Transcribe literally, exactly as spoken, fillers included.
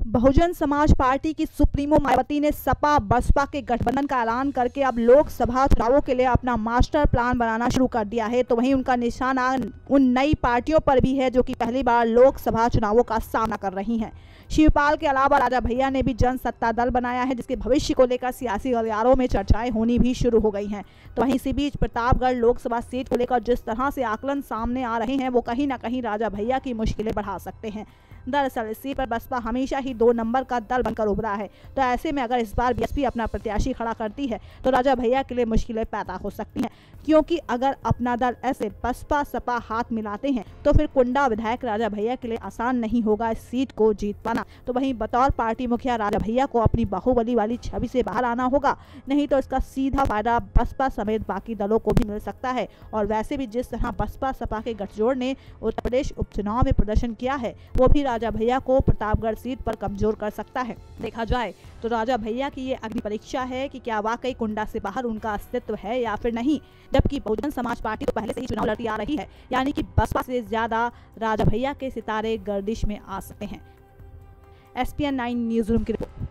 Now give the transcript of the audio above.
Bahujan Samaj party की supremo Mayawati ने सपा बसपा के गठबंधन का ऐलान करके अब लोकसभा चुनावों के लिए अपना मास्टर प्लान बनाना शुरू कर दिया है। तो वहीं उनका निशाना उन नई पार्टियों पर भी है जो कि पहली बार लोकसभा चुनावों का सामना कर रही हैं। शिवपाल के अलावा राजा भैया ने भी जनसत्ता दल बनाया है, जिसके भविष्य को लेकर सियासी गलियारों में चर्चाएं होनी भी शुरू हो गई हैं। तो वहीं इसी बीच प्रतापगढ़ लोकसभा सीट को लेकर जिस तरह से आकलन सामने आ रहे हैं वो कहीं ना कहीं राजा भैया की मुश्किलें बढ़ा सकते हैं। दरअसल इस सीट पर बसपा हमेशा ही दो नंबर का दल बनकर उभरा है। तो ऐसे में अगर इस बार बीएसपी अपना प्रत्याशी खड़ा करती है तो राजा भैया के लिए मुश्किलें पैदा हो सकती हैं, क्योंकि अगर अपना दल ऐसे बसपा सपा हाथ मिलाते हैं तो फिर कुंडा विधायक राजा भैया के लिए आसान नहीं होगा इस सीट को जीत पाना। तो वहीं बतौर पार्टी मुखिया राजा भैया को अपनी बाहुबली वाली छवि से बाहर आना होगा, नहीं तो इसका सीधा फायदा बसपा समेत बाकी दलों को भी मिल सकता है। और वैसे भी जिस तरह बसपा सपा के गठजोड़ ने उत्तर प्रदेश उपचुनाव में प्रदर्शन किया है वो भी राजा भैया को प्रतापगढ़ सीट पर कमजोर कर सकता है। देखा जाए तो राजा भैया की ये अग्नि परीक्षा है कि क्या वाकई कुंडा से बाहर उनका अस्तित्व है या फिर नहीं, जबकि बहुजन समाज पार्टी तो पहले से ही चुनाव लड़ती आ रही है, यानी कि बसपा से ज्यादा राजा भैया के सितारे गर्दिश में आ सकते हैं। S P N nine newsroom की रिपोर्ट।